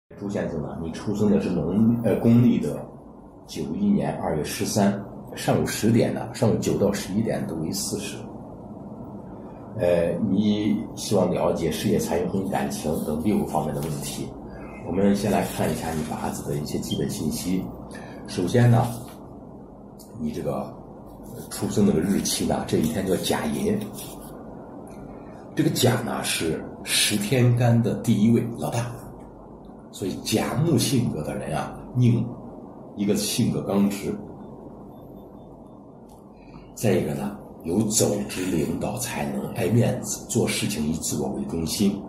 朱先生呢，你出生的是公历的91年2月13，上午10点呢，上午9到11点都为巳时。你希望了解事业、财运、婚姻、感情等6个方面的问题。我们先来看一下你八字的一些基本信息。首先呢，你这个出生的日期呢，这一天叫甲寅。这个甲呢是10天干的第一位老大，所以甲木性格的人啊，宁一个性格刚直。再一个呢，有走之领导才能，爱面子，做事情以自我为中心。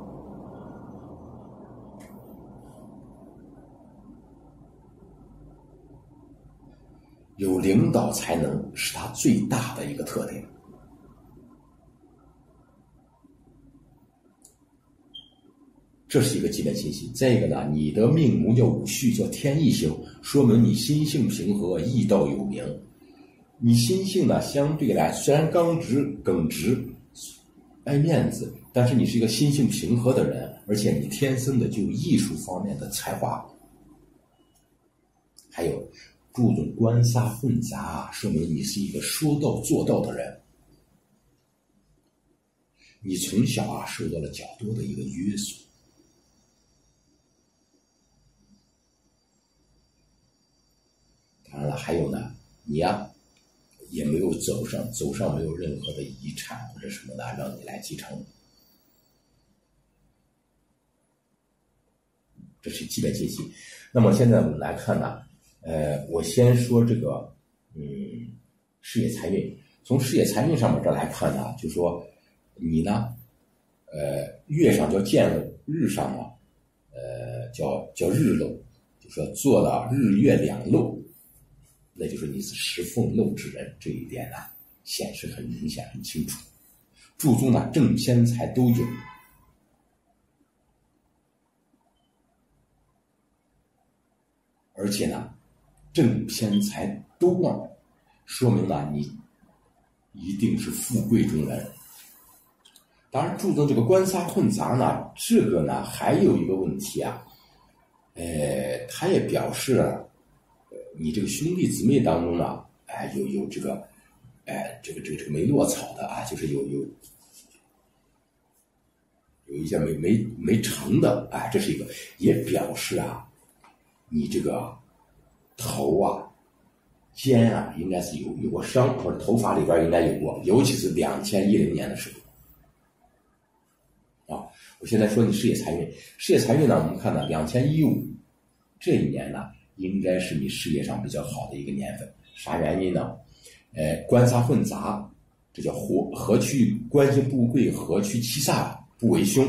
有领导才能是他最大的一个特点。这是一个基本信息。再一个呢，你的命宫叫午戌，叫天意星，说明你心性平和，义道有名。你心性呢，相对来虽然刚直、耿直、爱面子，但是你是一个心性平和的人，而且你天生的就有艺术方面的才华，还有注重官杀混杂，说明你是一个说到做到的人。你从小啊受到了较多的一个约束。当然了，还有呢，你呀也没有走上没有任何的遗产或者什么的让你来继承。这是基本信息。那么现在我们来看呢，我先说这个事业财运。从事业财运上面这来看呢，就说你呢月上叫见漏，日上呢叫日漏，就说做了日月两漏，那就是你是食俸漏之人。这一点呢显示很明显很清楚。注中呢正偏财都有，而且呢正偏财都旺，说明呢你一定是富贵中人。当然注重这个官杀混杂呢，这个呢还有一个问题啊，它也表示了你这个兄弟姊妹当中呢，有这个这个没落草的啊，就是有一些没成的，这是一个，也表示啊你这个头啊肩啊应该是有过伤，或者头发里边应该有过，尤其是2010年的时候。我现在说你事业财运。事业财运呢，我们看呢2015这一年呢应该是你事业上比较好的一个年份。啥原因呢？官杀混杂，这叫合去官星不贵，合去七煞不为凶。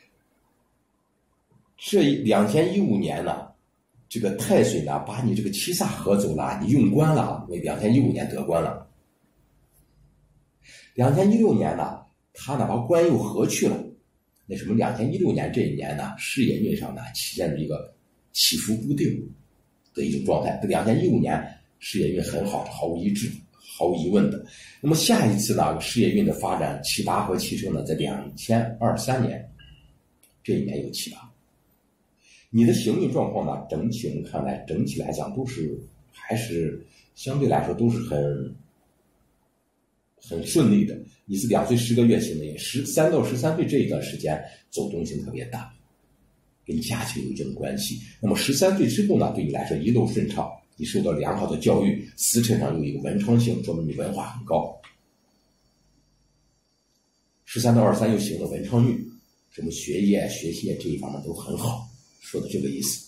这2015年呢，这个太岁呢把你这个七煞合走了，你用官了，为2015年得官了。2016年呢，他呢把官又合去了。那什么2016年这一年呢，事业运上呢体现了一个起伏不定的一种状态。这2015年事业运很好，毫无疑问的。那么下一次呢，事业运的发展起拔和提升呢，在2023年这一年有起拔。你的行运状况呢，整体我们看来，整体来讲都是还是相对来说都是很顺利的。你是2岁10个月行的，13到13岁这一段时间走动性特别大，跟家庭有一定关系。那么13岁之后呢，对你来说一路顺畅，你受到良好的教育，时辰上有一个文昌性，说明你文化很高。13到23又行了文昌运，什么学业学习这一方面都很好，说的这个意思。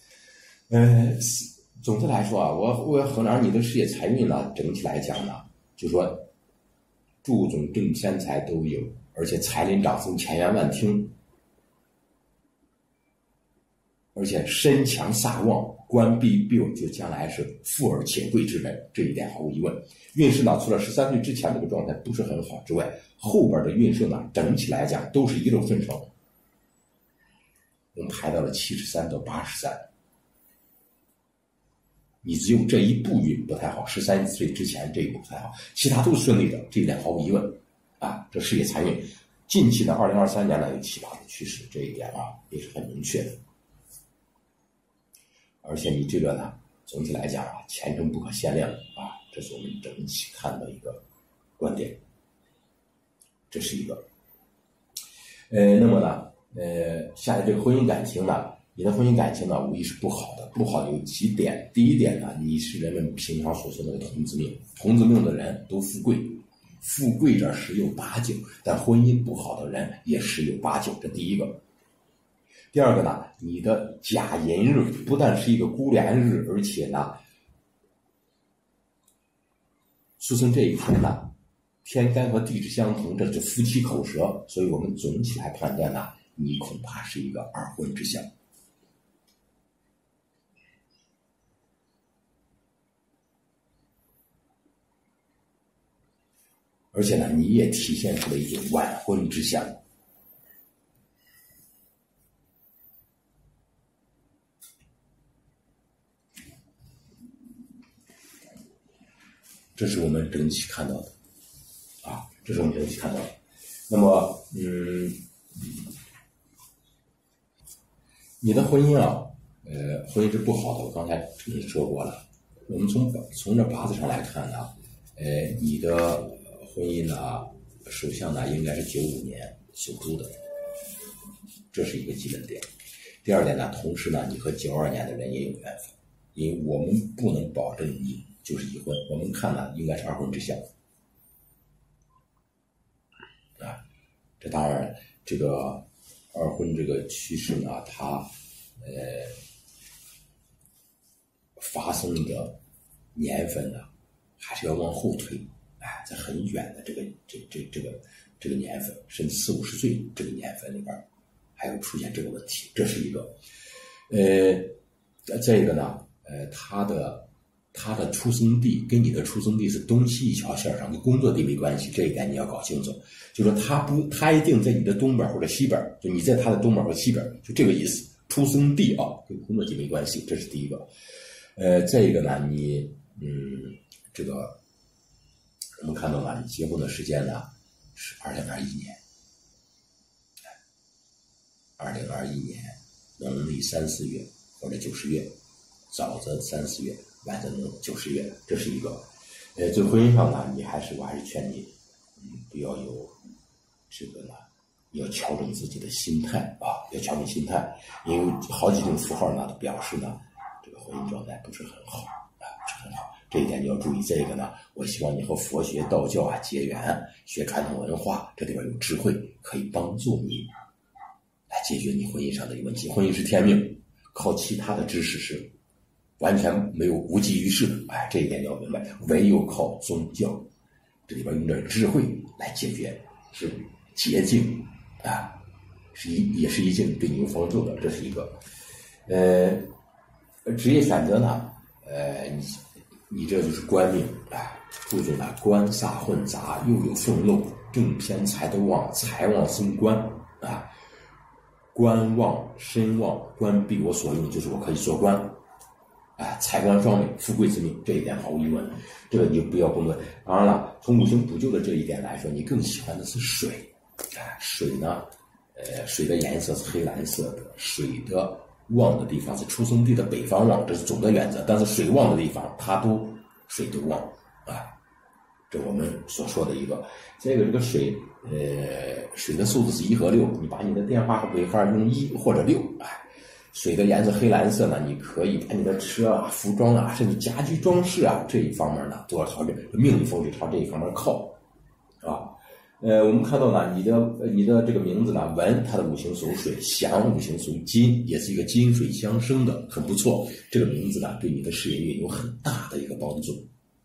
总的来说啊，我要衡量你的事业财运呢，整体来讲呢，就说注重正偏财都有，而且财临长生，钱源万听，而且身强煞旺，官必有，就将来是富而且贵之人，这一点毫无疑问。运势呢，除了13岁之前这个状态不是很好之外，后边的运势呢，整体来讲都是一路顺承。我们排到了73到83，你只有这一步运不太好，13岁之前这一步不太好，其他都是顺利的，这一点毫无疑问啊。这事业财运近期的2023年呢有起拔的趋势，这一点啊也是很明确的。 而且你这个呢，总体来讲啊，前程不可限量啊，这是我们整体看的一个观点。这是一个。那么呢，下来这个婚姻感情呢，你的婚姻感情呢，无疑是不好的。不好有几点。第一点呢，你是人们平常所说的童子命，童子命的人都富贵，富贵者十有八九，但婚姻不好的人也十有八九，这第一个。第二个呢，你的甲寅日不但是一个孤联日，而且呢，出生这一天呢，天干和地支相同，这是夫妻口舌，所以我们总体来判断呢，你恐怕是一个二婚之相。而且呢，你也体现出了一种晚婚之相。这是我们整体看到的，啊，这是我们整体看到的。那么，你的婚姻啊，婚姻是不好的，我刚才也说过了。我们从这八字上来看呢，你的婚姻呢，首相呢应该是95年属猪的，这是一个基本点。第二点呢，同时呢，你和92年的人也有缘分，因为我们不能保证你就是一婚，我们看呢应该是二婚之相。啊，这当然这个二婚这个趋势呢，它发生的年份呢，还是要往后推，在很远的这个年份，甚至40、50岁这个年份里边，还有出现这个问题，这是一个。再一个呢，他的出生地跟你的出生地是东西一条线上，跟工作地没关系，这一点你要搞清楚。就说他一定在你的东边或者西边，就你在他的东边或西边，就这个意思。出生地啊，跟工作地没关系，这是第一个。再一个呢，你这个我们看到了，你结婚的时间呢是2021年，2021年农历3、4月或者9、10月，早则3、4月，晚则9、10月，这是一个。在婚姻上呢，我还是劝你，不要有这个呢，要调整自己的心态啊，要调整心态，因为好几种符号呢都表示呢，这个婚姻状态不是很好啊，不是很好。这一点你要注意。这个呢，我希望你和佛学、道教啊结缘，学传统文化，这里边有智慧，可以帮助你来解决你婚姻上的一个问题。婚姻是天命，靠其他的知识是完全没有无济于事的。这一点你要明白，唯有靠宗教，这里边用点智慧来解决，是捷径啊，也是一定对你有帮助的，这是一个。职业选择呢，你这就是官命注重了官煞混杂，又有俸禄，正偏财都旺，财旺生官啊，官旺身旺，官必我所用，就是我可以做官财官双美，富贵之命，这一点毫无疑问，这个你就不要崩溃。当然了，从五行补救的这一点来说，你更喜欢的是水水呢，水的颜色是黑蓝色的，水的旺的地方是出生地的北方旺，这是总的原则。但是水旺的地方，水都旺这我们所说的一个。这个水，水的数字是1和6，你把你的电话和尾号用1或者6，水的颜色黑蓝色呢，你可以把你的车啊、服装啊，甚至家居装饰啊这一方面呢，都要朝这命理风水朝这一方面靠我们看到呢，你的这个名字呢，文它的五行属水，祥五行属金，也是一个金水相生的，很不错。这个名字呢，对你的事业运有很大的一个帮助，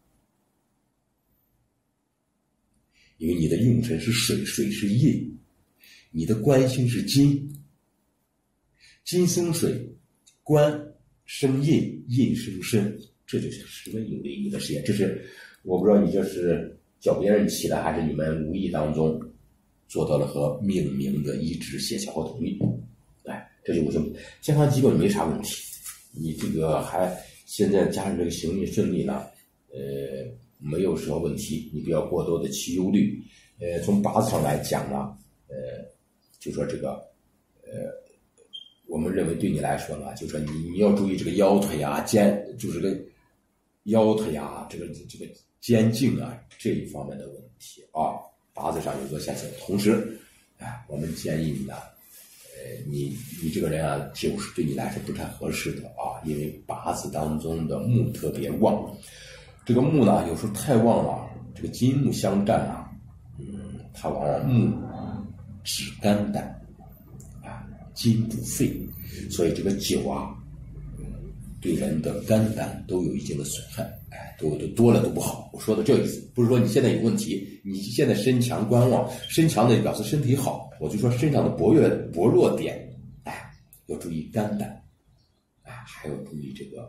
因为你的用神是水，水是印，你的官星是金，金生水，官生印，印生身，这就是十分有利于你的事业。这是我不知道你这是叫别人起的，还是你们无意当中做到了和命名的一致协调和统一。这就健康基本没啥问题。你这个还现在加上这个行运顺利呢，没有什么问题，你不要过多的去忧虑。从八字上来讲呢，就说这个， 我们认为对你来说呢，就说你要注意这个腰腿啊、就是这个腰腿啊、这个肩颈啊这一方面的问题啊，八字上有个现象。同时，我们建议你呢，你这个人啊，就是对你来说不太合适的啊，因为八字当中的木特别旺，这个木呢有时候太旺了，这个金木相战啊，它往往木止肝胆啊，金补肺，所以这个酒啊，对人的肝胆都有一定的损害，都多了都不好。我说的这个意思，不是说你现在有问题，你现在身强官旺，身强的表示身体好，我就说身上的薄弱点，要注意肝胆，还要注意这个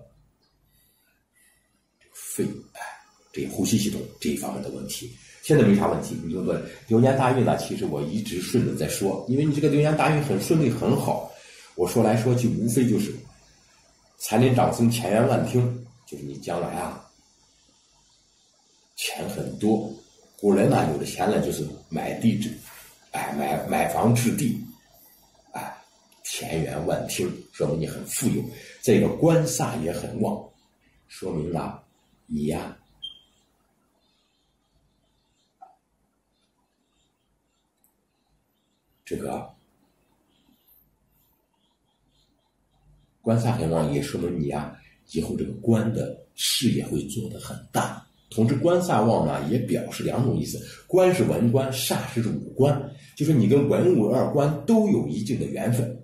肺，这个呼吸系统这一方面的问题。现在没啥问题，你就问流年大运呢，其实我一直顺着在说，因为你这个流年大运很顺利很好，我说来说去无非就是财年长孙，钱源万听，就是你将来啊钱很多。古人呢有的钱呢就是买房置地，田园万听，说明你很富有。这个官煞也很旺，说明啊你呀这个官煞很旺，也说明你啊以后这个官的事业会做得很大。同时官煞旺呢也表示两种意思，官是文官，煞是武官，就是你跟文武二官都有一定的缘分。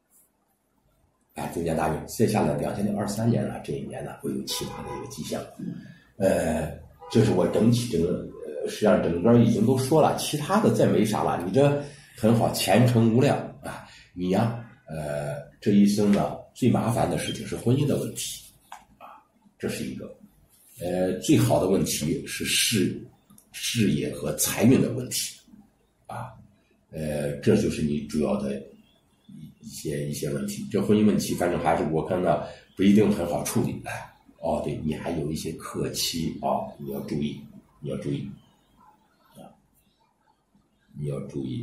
流年大运，接下来2023年呢，这一年呢会有其他的一个迹象。这是我整体实际上整个已经都说了，其他的再没啥了。你这很好，前程无量啊！你呀，这一生呢最麻烦的事情是婚姻的问题啊，这是一个。最好的问题是事业和财运的问题啊。这就是你主要的一些问题。这婚姻问题反正还是我看到不一定很好处理。对，你还有一些克妻啊，你要注意啊，你要注意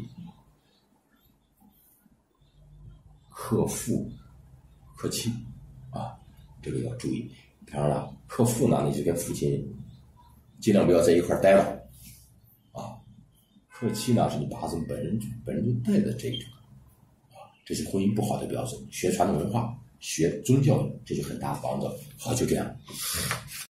克父克妻啊，这个要注意。当然了，克父呢，你就跟父亲尽量不要在一块待了啊。克妻呢，是你八字本人就带的这种这是婚姻不好的标准。学传统文化，学宗教，这就很大的帮助。好，就这样。